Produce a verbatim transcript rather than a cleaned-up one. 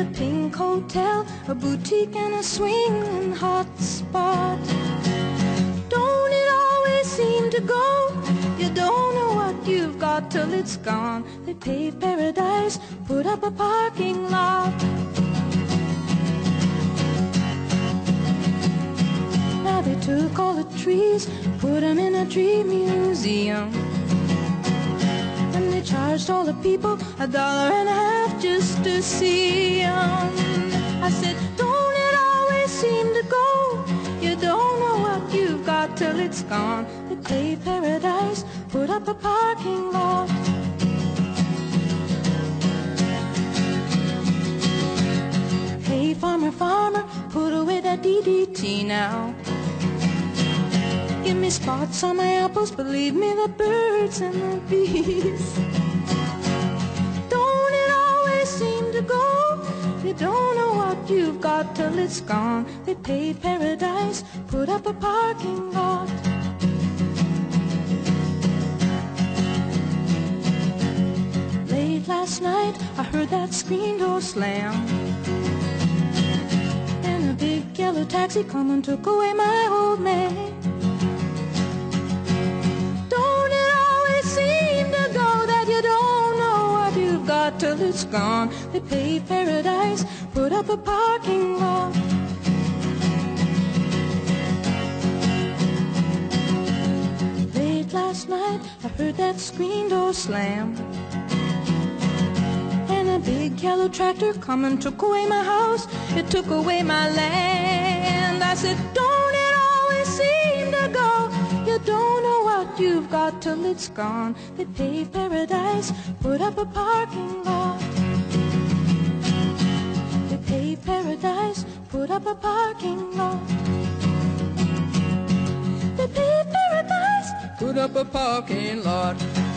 a pink hotel, a boutique and a swinging hot spot. Don't it always seem to go? You don't know what you've got till it's gone. They paved paradise, put up a parking lot. Now they took all the trees, put them in a tree museum. And they charged all the people a dollar and a half just to see 'em. I said, don't it always seem to go? You don't know what you've got till it's gone. They paved paradise, put up a parking lot. Hey, farmer, farmer, put away that D D T now. Give me spots on my apples, believe me, the birds and the bees. Don't it always seem to go? You don't know what you've got till it's gone. They paved paradise, put up a parking lot. Late last night, I heard that screen door slam. And a big yellow taxi come and took away my old man. Till it's gone. They paved paradise, put up a parking lot. Late last night, I heard that screen door slam. And a big yellow tractor come and took away my house. It took away my land. I said, don't it always seem to go? You don't know what you've got till it's gone. They paved paradise, put up a parking lot. They paved paradise, put up a parking lot. They paved paradise, put up a parking lot.